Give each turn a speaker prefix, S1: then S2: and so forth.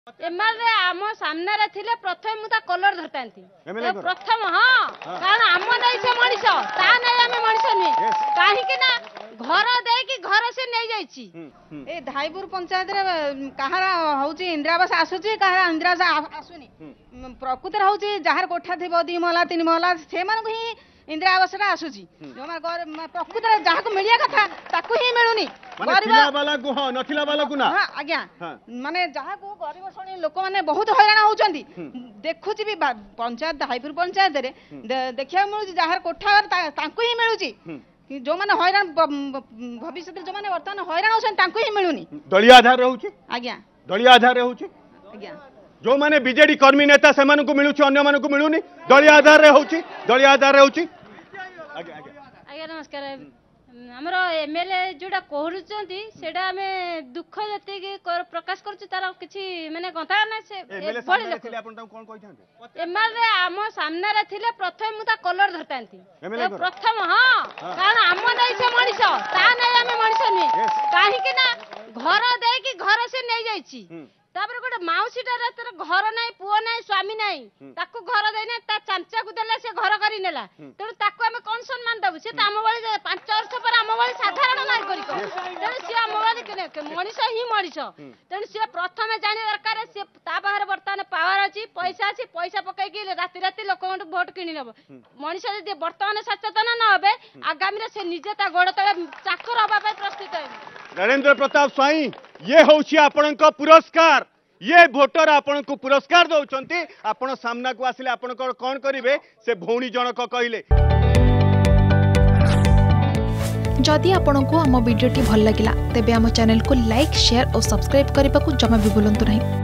S1: MLA आम सामने रे थिले प्रथम मुता कलर धरतांती प्रथम हां कारण आम नै से मनिष ता नै आमे मनिष नै काहे कि ना घर दे कि घर से नै जाईची ए धाईपुर पंचायत रे कहारा होउची इंदिरावास आसुची कहारा इंदिरावास आसुनी प्रकृति रे होउची जहार कोठा थिबो 2 महला 3 महला से मान को ही इंदिरा आवास आसूची जो प्रकृत जहाँ को मिलिया कथा ताकू ही मिलूनी आज्ञा माने जहाँ को गरीब श्रेणी लोक मैंने बहुत हैरान होती देखुची भी पंचायत धाईपुर पंचायत रे देखा मिलूँ जहाँ कोठा ही मिलूँ जो मैंने हैरान भविष्य जो मैंने बर्तमान हैरान होती ही मिलूनी
S2: दलीय आधार रहउची
S1: आज्ञा
S2: दलीय आधार रहउची
S1: आज्ञा
S2: जो माने बीजेडी कर्मी नेता से मानकु मिलुची अन्य मानकु मिलुनी दलीय आधार रे होउची दलीय आधार रे होउची आगे आगे
S1: आज्ञा नमस्कार हमर एमएलए जोडा कहरुचंती सेडा हमें दुख जति के प्रकाश करछु तार किछि माने गंता ना से
S2: एमएलए थिले आपन ता कोन कहिथांते
S1: एमएलए आम सामने रे थिले प्रथम मुता कलर धरतांती प्रथम हां कारण आम नै से मनिष ता नै आमे मनिष नै काहे कि ना घर दे कि घर से नै जाईची तापर गोटे माउसीटार तर घर नाई पुओ नाई स्वामी नाई ताकू घर देने ता चांचा को देले से घर करी नेला तेणु ताकू हमें कौन सम्मान दबु से त आम वाली 5 वर्ष पर आम वाली साधारण नागरिक तेणु से आम वाली मनीष ही मनीष तेणु से प्रथम जाने दरकार से ता बाहर बर्तमान पावर अछि पैसा पकई कि राति राति लोक वोट किनि नब मनीष जे बर्तमान सचेतन न होबे आगामी रे से निजे ता गोड़ तळे चाकर होबा पे प्रस्तुत है
S2: नरेंद्र प्रताप स्वाई ये होउची आपनक पुरस्कार ये भोटर आपण को पुरस्कार दौरान आपण सामना को आसिले आपण कौन करेंगे से भौणी जनक कहले
S3: जदि आपण को आम वीडियो भल लगा तेब आम चैनल को लाइक शेयर और सब्सक्राइब करने को जमा भी भूलु नहीं।